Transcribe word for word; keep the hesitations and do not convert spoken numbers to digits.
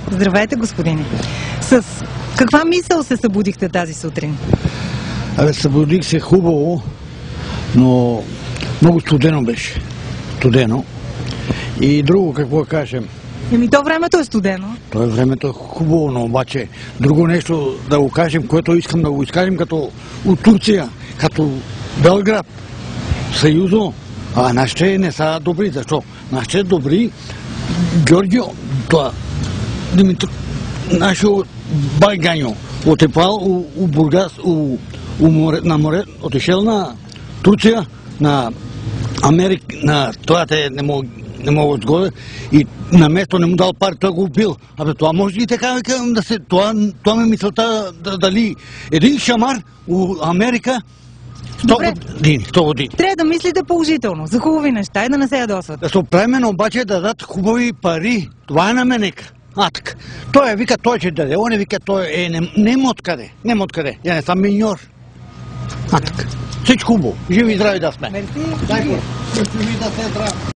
Здравейте, господине. С каква мисъл се събудихте тази сутрин? Абе, събудих се хубаво, но много студено беше. Студено. И друго, какво да кажем? Еми, то времето е студено. То е времето е хубаво, но обаче друго нещо да го кажем, което искам да го изкажем като от Турция, като Белград, Съюзо, а нашите не са добри. Защо? Нашите добри, Георгио, това, Димитър, нашият Байганьо, отепал у, у Бургас, у, у море, на море, отишъл на Турция, на Америка, на това те не мога не мога да сгодя и на место не му дал пари, той го убил. Абе, това може и така да се... Това, това ме мисълта да, дали един шамар у Америка сто години, сто години. Трябва да мислите положително, за хубави неща и да не се ядосват. Да се оправим обаче да дадат хубави пари. Това е наменека. А, така. Той е вика, той ще даде. Он е вика, той е... Не, нема откъде. Нема откъде. Я не съм миньор. А, така. Всичко хубаво. Живи и здрави да сме. Мерси. Дай го. Живи да се здрави.